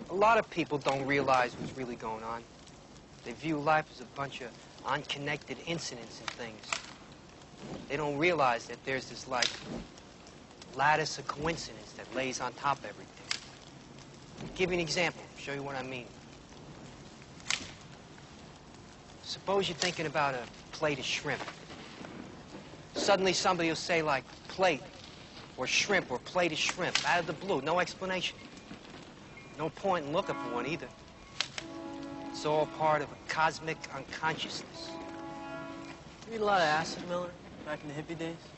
A lot of people don't realize what's really going on. They view life as a bunch of unconnected incidents and things. They don't realize that there's this, like, lattice of coincidence that lays on top of everything. I'll give you an example, show you what I mean. Suppose you're thinking about a plate of shrimp. Suddenly somebody will say, like, plate or shrimp or plate of shrimp, out of the blue, no explanation. No point in looking for one either. It's all part of a cosmic unconsciousness. You eat a lot of acid, Miller, back in the hippie days?